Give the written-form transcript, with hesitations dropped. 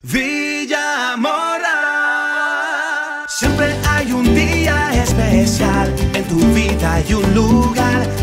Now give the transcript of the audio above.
Villa Mora. Siempre hay un día especial, en tu vida hay un lugar